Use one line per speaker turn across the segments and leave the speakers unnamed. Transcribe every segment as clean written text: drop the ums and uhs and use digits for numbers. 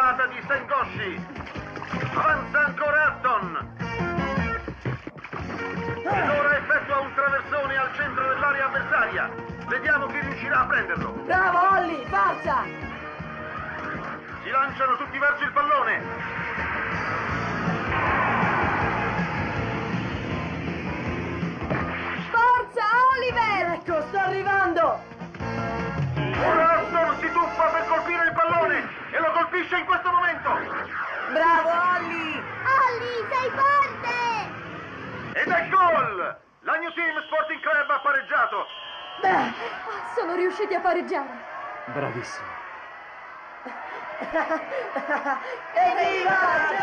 sciamata di Sengoshi. Avanza ancora Atton. Ed ora effettua un traversone al centro dell'area avversaria. Vediamo chi riuscirà a prenderlo.
Bravo, Holly, forza!
Si lanciano tutti verso il pallone.
Forza, Oliver! Ecco, sto arrivando!
Ora Atton si tuffa per colpire il pallone e lo colpisce in questo momento.
Bravo, Holly!
Holly, sei forte!
Ed è gol! La New Team Sporting Club ha pareggiato.
Beh, sono riusciti a pareggiare.
Bravissimo.
Evviva!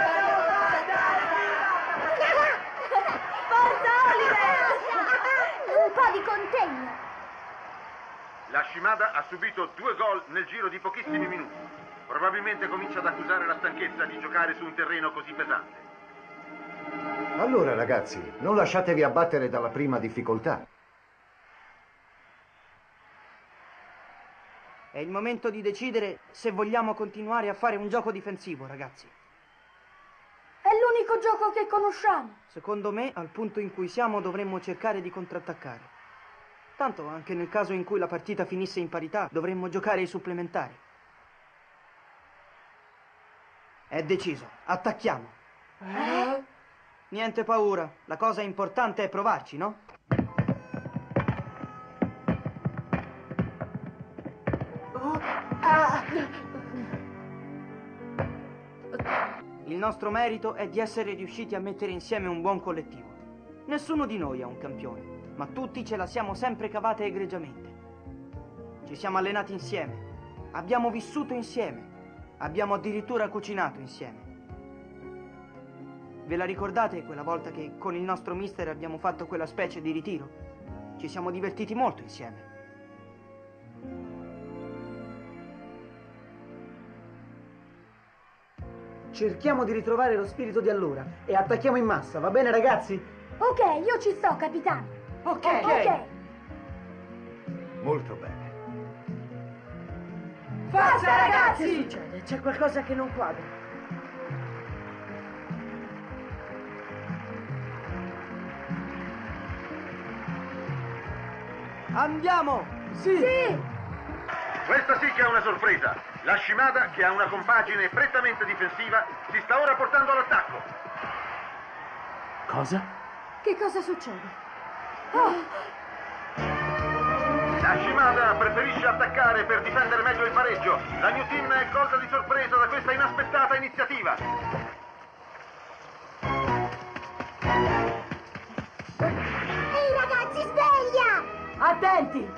Forza, Oliver!
Un po' di contegno.
La Shimada ha subito 2 gol nel giro di pochissimi minuti. Probabilmente comincia ad accusare la stanchezza di giocare su un terreno così pesante.
Allora, ragazzi, non lasciatevi abbattere dalla prima difficoltà.
È il momento di decidere se vogliamo continuare a fare un gioco difensivo, ragazzi.
È l'unico gioco che conosciamo.
Secondo me, al punto in cui siamo, dovremmo cercare di contrattaccare. Tanto, anche nel caso in cui la partita finisse in parità, dovremmo giocare i supplementari. È deciso, attacchiamo. Niente paura, la cosa importante è provarci, no? Il nostro merito è di essere riusciti a mettere insieme un buon collettivo. Nessuno di noi è un campione, ma tutti ce la siamo sempre cavata egregiamente. Ci siamo allenati insieme, abbiamo vissuto insieme, abbiamo addirittura cucinato insieme. Ve la ricordate quella volta che con il nostro mister abbiamo fatto quella specie di ritiro? Ci siamo divertiti molto insieme. Cerchiamo di ritrovare lo spirito di allora e attacchiamo in massa, va bene ragazzi?
Ok, io ci sto, capitano.
Ok.
Molto bene.
Forza, ragazzi!
Che succede? C'è qualcosa che non quadra. Andiamo!
Sì!
Questa sì che è una sorpresa. La Shimada, che ha una compagine prettamente difensiva, si sta ora portando all'attacco.
Cosa?
Che cosa succede?
La Shimada preferisce attaccare per difendere meglio il pareggio. La New Team è colta di sorpresa da questa inaspettata iniziativa.
Ehi ragazzi, sveglia!
Attenti!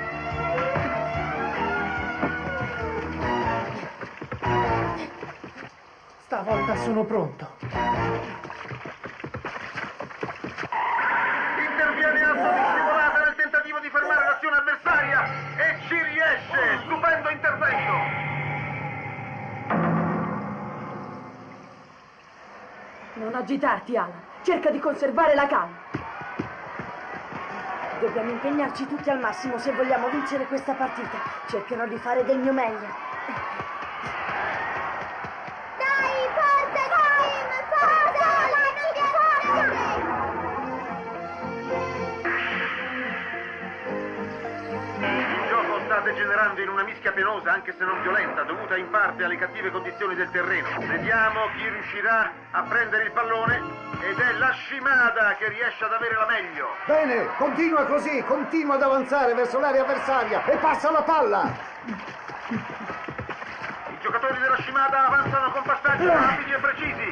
Stavolta sono pronto.
Interviene Atton di scivolata nel tentativo di fermare l'azione avversaria e ci riesce! Stupendo intervento!
Non agitarti, Alan. Cerca di conservare la calma. Dobbiamo impegnarci tutti al massimo se vogliamo vincere questa partita. Cercherò di fare del mio meglio.
Dai, forza team! Forza!
Il gioco sta degenerando in una mischia penosa, anche se non violenta, dovuta in parte alle cattive condizioni del terreno. Vediamo chi riuscirà a prendere il pallone, ed è la Shimada che riesce ad avere la meglio.
Bene, continua così, continua ad avanzare verso l'area avversaria e passa la palla.
I giocatori della Shimada avanzano con passaggi rapidi e precisi.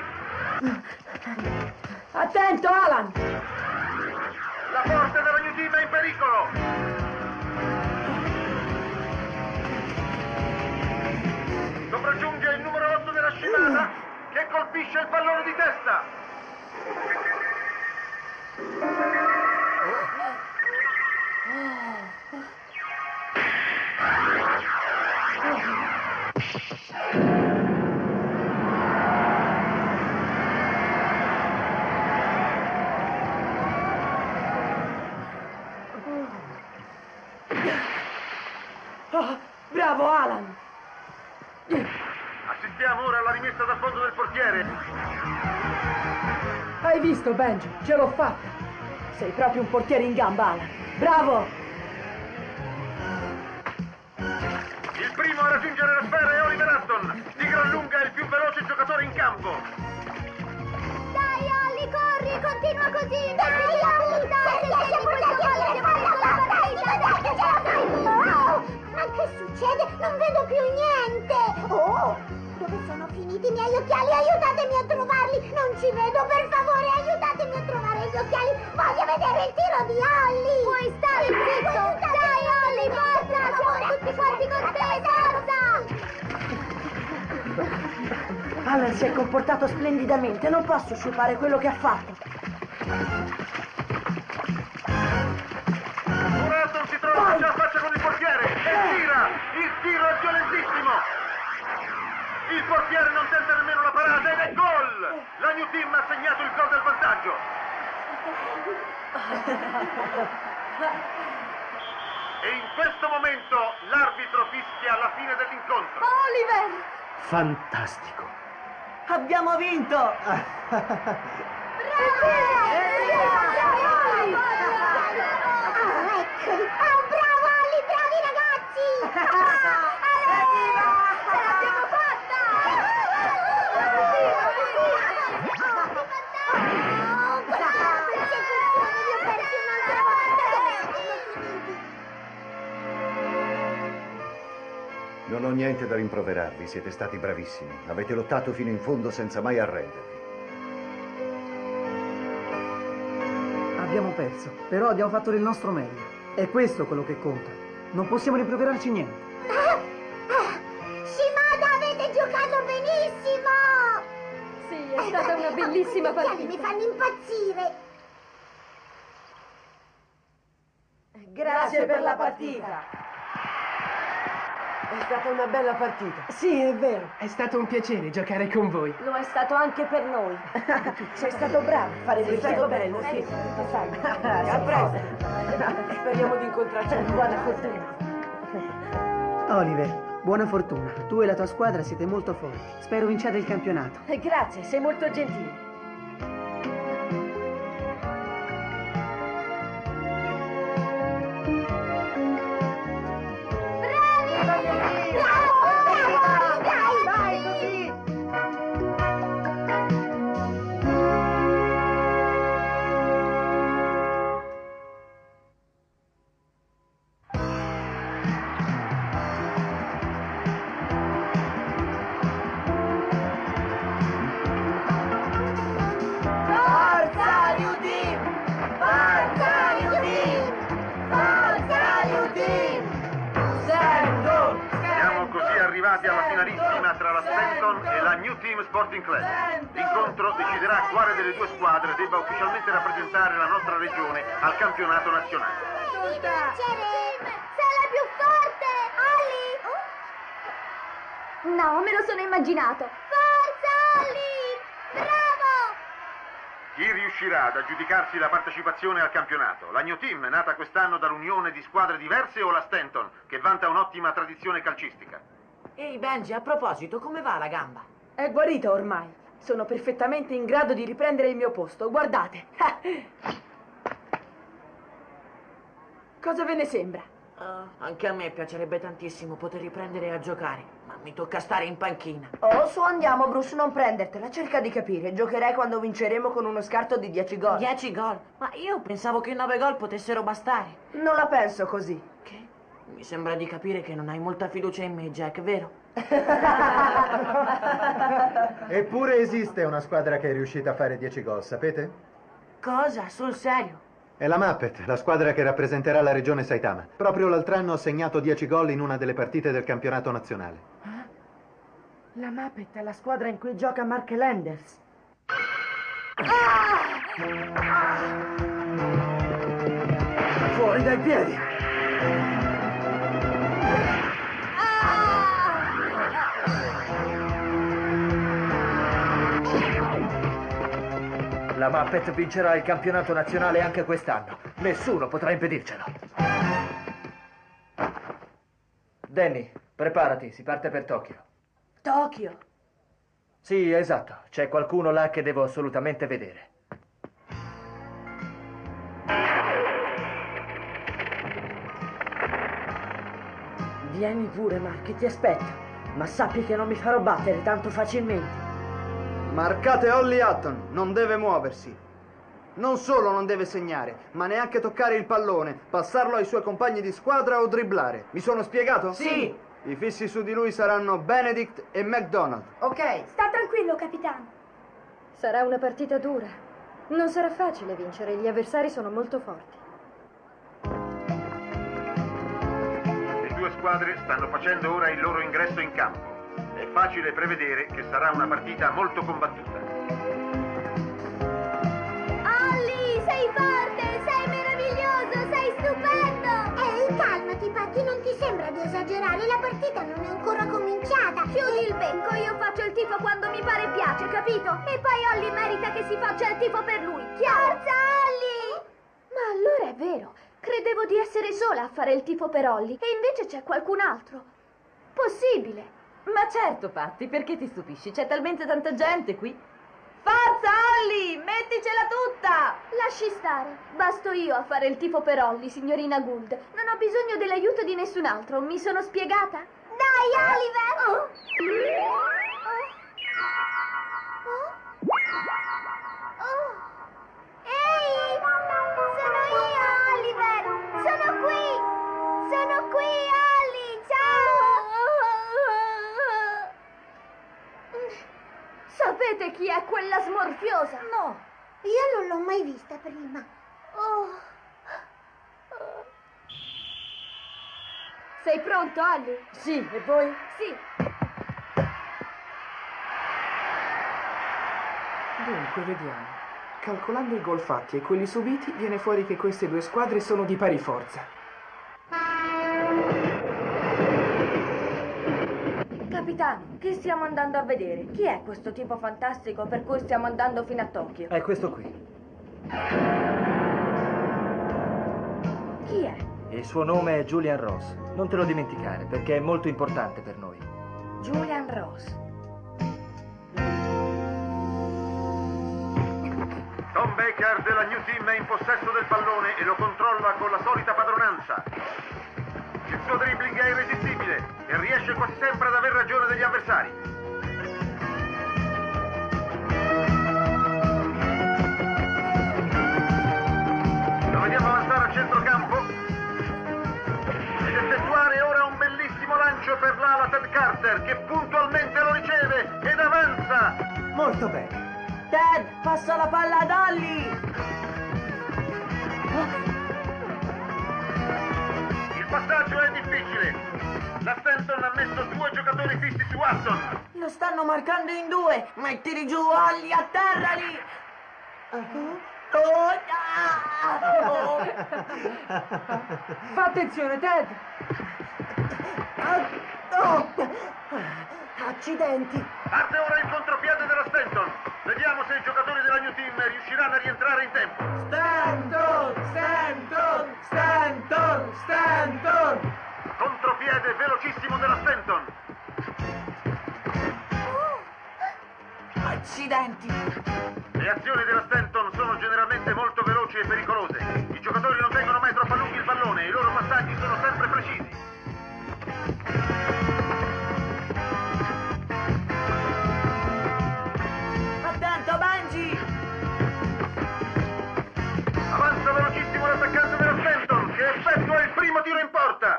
Attento, Alan!
La forte della New Team è in pericolo. Sopraggiunge il numero 8 della Shimada che colpisce il pallone di testa.
Bravo, Alan!
Assistiamo Passiamo ora alla rimessa dal fondo del portiere.
Hai visto, Benji? Ce l'ho fatta. Sei proprio un portiere in gamba, Alan. Bravo!
Il primo a raggiungere la sfera è Oliver Hutton. Di gran lunga è il più veloce giocatore in campo.
Dai, Olli, corri, continua così. Devi aiutare, se riesci a portarti ma che succede? Non vedo più niente. Oh, dove sono finiti i miei occhiali? Aiutatemi a trovarli. Non ci vedo, per favore, aiutatemi a trovare gli occhiali. Voglio vedere il tiro di Olli. Puoi stare zitto. Dai, Olli, forza. Siamo tutti quanti con te, forza.
Alan si è comportato splendidamente. Non posso sciupare quello che ha fatto.
Hutton si trova faccia a faccia con il portiere e tira. Il tiro è violentissimo. Il portiere non tenta nemmeno la parata ed è gol! La New Team ha segnato il gol del vantaggio. E in questo momento l'arbitro fischia la fine dell'incontro.
Oliver!
Fantastico.
Abbiamo vinto!
Bravo, Olli, bravi ragazzi! Evviva! Ce l'abbiamo fatta!
Non ho niente da rimproverarvi, siete stati bravissimi. Avete lottato fino in fondo senza mai arrendervi.
Abbiamo perso, però abbiamo fatto del nostro meglio. È questo quello che conta. Non possiamo rimproverarci niente.
Shimada, avete giocato benissimo!
Sì, è stata una bellissima
Questi
partita.
mi fanno impazzire!
Grazie per la partita. È stata una bella partita. Sì, è vero.
È stato un piacere giocare con voi.
Lo è stato anche per noi. Sei stato bravo a fare del gioco bello, sì. A presto. Speriamo di incontrarci. Buona fortuna.
Oliver, buona fortuna. Tu e la tua squadra siete molto forti. Spero vinciate il campionato.
Grazie, sei molto gentile.
Alla finalissima tra la Stanton e la New Team Sporting Club. L'incontro deciderà quale delle due squadre debba ufficialmente rappresentare la nostra regione al campionato nazionale.
Sei la più forte, Olli! No, me lo sono immaginato. Forza, Olli! Bravo!
Chi riuscirà ad aggiudicarsi la partecipazione al campionato? La New Team, nata quest'anno dall'unione di squadre diverse, o la Stanton, che vanta un'ottima tradizione calcistica?
Ehi Benji, a proposito, come va la gamba?
È guarita ormai. Sono perfettamente in grado di riprendere il mio posto. Guardate. Cosa ve ne sembra?
Anche a me piacerebbe tantissimo poter riprendere a giocare, ma mi tocca stare in panchina.
Oh, su andiamo, Bruce, non prendertela. Cerca di capire. Giocherai quando vinceremo con uno scarto di 10 gol.
10 gol? Ma io pensavo che 9 gol potessero bastare.
Non la penso così.
Che? Mi sembra di capire che non hai molta fiducia in me, Jack, vero?
Eppure esiste una squadra che è riuscita a fare 10 gol, sapete?
Cosa? Sul serio?
È la Muppet, la squadra che rappresenterà la regione Saitama. Proprio l'altro anno ha segnato 10 gol in una delle partite del campionato nazionale.
La Muppet è la squadra in cui gioca Mark Landers.
Fuori dai piedi!
La Muppet vincerà il campionato nazionale anche quest'anno. Nessuno potrà impedircelo. Danny, preparati, si parte per Tokyo.
Tokyo?
Sì, esatto. C'è qualcuno là che devo assolutamente vedere.
Vieni pure, Mark, ti aspetto. Ma sappi che non mi farò battere tanto facilmente.
Marcate Holly Hutton, non deve muoversi. Non solo non deve segnare, ma neanche toccare il pallone, passarlo ai suoi compagni di squadra o dribblare. Mi sono spiegato?
Sì.
I fissi su di lui saranno Benedict e McDonald.
Ok.
Sta tranquillo, capitano.
Sarà una partita dura. Non sarà facile vincere, gli avversari sono molto forti.
Le due squadre stanno facendo ora il loro ingresso in campo. È facile prevedere che sarà una partita molto combattuta.
Ollie, sei forte, sei meraviglioso, sei stupendo! Ehi, calmati, Patty, non ti sembra di esagerare? La partita non è ancora cominciata. Chiudi il becco, io faccio il tifo quando mi pare e piace, capito? E poi Ollie merita che si faccia il tifo per lui, chiaro? Forza, Ollie!
Ma allora è vero. Credevo di essere sola a fare il tifo per Holly e invece c'è qualcun altro. Possibile.
Ma certo, Patti, perché ti stupisci? C'è talmente tanta gente qui. Forza, Holly! Metticela tutta!
Lasci stare. Basto io a fare il tifo per Holly, signorina Gould. Non ho bisogno dell'aiuto di nessun altro. Mi sono spiegata?
Dai, Oliver!
Oh.
Ehi! Sono io, Oliver! Sono qui! Sono qui, Holly! Ciao!
Sapete chi è quella smorfiosa?
No, io non l'ho mai vista prima.
Sei pronto, Holly?
Sì, e poi?
Sì.
Dunque, vediamo. Calcolando i gol fatti e quelli subiti, viene fuori che queste due squadre sono di pari forza.
Capitano, chi stiamo andando a vedere? Chi è questo tipo fantastico per cui stiamo andando fino a Tokyo?
È questo qui.
Chi è?
Il suo nome è Julian Ross. Non te lo dimenticare, perché è molto importante per noi.
Julian Ross.
Tom Baker della New Team è in possesso del pallone e lo controlla con la solita padronanza. Il suo dribbling è irresistibile e riesce quasi sempre ad aver ragione degli avversari. Lo vediamo avanzare al centrocampo ed effettuare ora un bellissimo lancio per l'ala Ted Carter, che puntualmente lo riceve ed avanza.
Molto bene.
Ted, passa la palla ad Holly!
Il passaggio è difficile. La Stanton ha messo 2 giocatori fissi su Hutton.
Lo stanno marcando in 2! Mettili giù, Holly, atterrali!
Fa attenzione, Ted!
Accidenti!
Parte ora il contropiede della Stanton. Vediamo se i giocatori della New Team riusciranno a rientrare in tempo.
Stanton!
Contropiede velocissimo della Stanton.
Accidenti!
Le azioni della Stanton sono generalmente molto veloci e pericolose. I giocatori non tengono mai troppo a lungo il pallone e i loro passaggi sono sempre precisi.
Attento, Benji!
Avanza velocissimo l'attaccante della Stanton, che effettua il primo tiro in porta.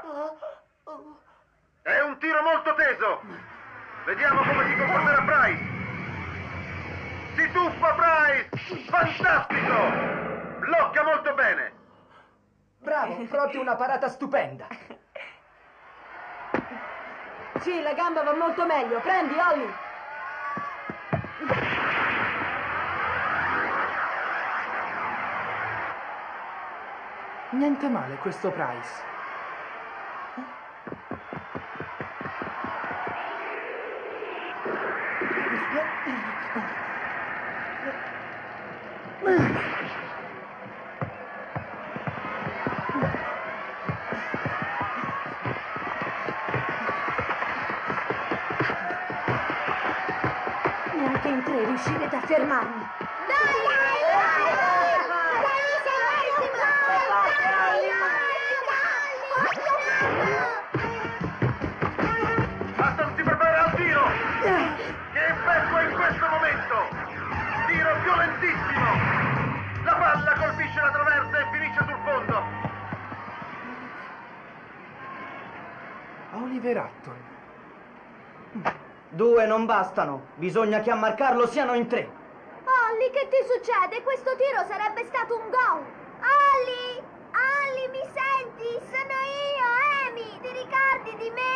È un tiro molto teso. Vediamo come si comporterà Price. Si tuffa Price! Fantastico! Blocca molto bene.
Bravo, proprio una parata stupenda.
Sì, la gamba va molto meglio. Prendi, Holly!
Niente male questo Price.
che in 3 riuscirete a fermarmi.
Hutton si prepara al tiro! Che effetto in questo momento! Tiro violentissimo! La palla colpisce la traversa e finisce sul fondo!
Oliver Hutton.
2 non bastano. Bisogna che a marcarlo siano in 3.
Ollie, che ti succede? Questo tiro sarebbe stato un gol. Ollie! Ollie, mi senti? Sono io, Amy! Ti ricordi di me,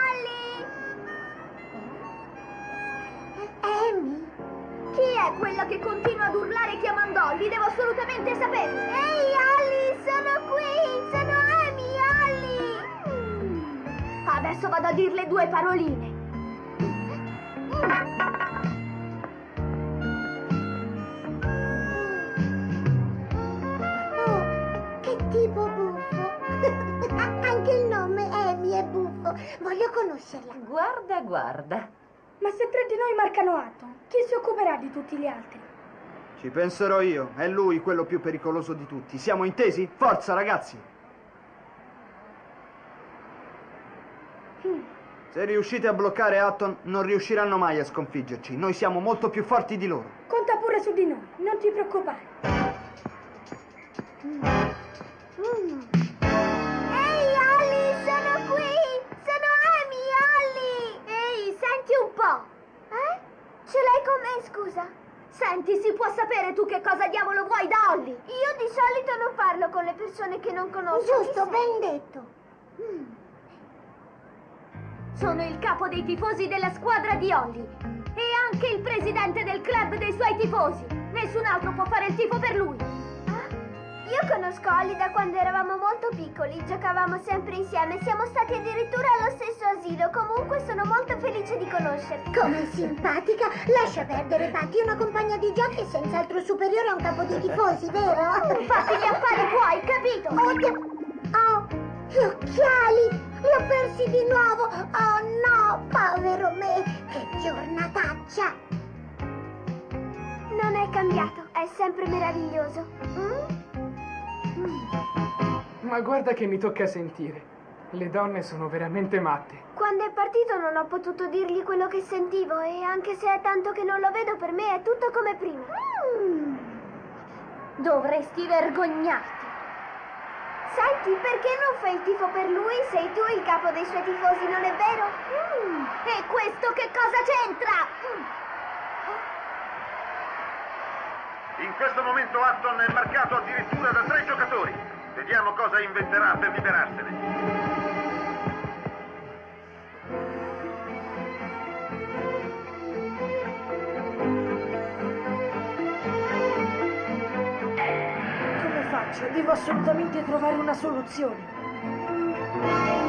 Ollie?
Amy?
Chi è quello che continua ad urlare chiamando Ollie? Devo assolutamente sapere. Ehi, Ollie, sono qui! Sono Amy, Ollie! Adesso vado a dirle 2 paroline.
Che tipo buffo. Anche il nome Amy è buffo. Voglio conoscerla.
Guarda, guarda.
Ma se 3 di noi marcano Hutton, chi si occuperà di tutti gli altri?
Ci penserò io. È lui quello più pericoloso di tutti. Siamo intesi? Forza, ragazzi! Se riuscite a bloccare Hutton, non riusciranno mai a sconfiggerci. Noi siamo molto più forti di loro.
Conta pure su di noi, non ti preoccupare.
Ehi, Ollie, sono qui! Sono Amy, Ollie! Ehi, senti un po'. Ce l'hai con me, scusa? Senti, si può sapere tu che cosa diavolo vuoi da Ollie? Io di solito non parlo con le persone che non conosco.
Giusto, ben detto.
Sono il capo dei tifosi della squadra di Ollie e anche il presidente del club dei suoi tifosi. Nessun altro può fare il tifo per lui.
Io conosco Ollie da quando eravamo molto piccoli, giocavamo sempre insieme, siamo stati addirittura allo stesso asilo, comunque sono molto felice di conoscerti. Come simpatica, lascia perdere Patty, una compagna di giochi è senz'altro superiore a un capo di tifosi, vero?
Fatti gli affari tuoi, capito?
Oh, gli occhiali, li ho persi di nuovo, oh no, povero me, che giornataccia.
Non è cambiato, è sempre meraviglioso.
Ma guarda che mi tocca sentire. Le donne sono veramente matte.
Quando è partito non ho potuto dirgli quello che sentivo e anche se è tanto che non lo vedo, per me è tutto come prima. Dovresti vergognarti. Senti, perché non fai il tifo per lui? Sei tu il capo dei suoi tifosi, non è vero? E questo che cosa c'entra?
In questo momento Hutton è marcato addirittura da 3 giocatori. Vediamo cosa inventerà per liberarsene.
Come faccio? Devo assolutamente trovare una soluzione.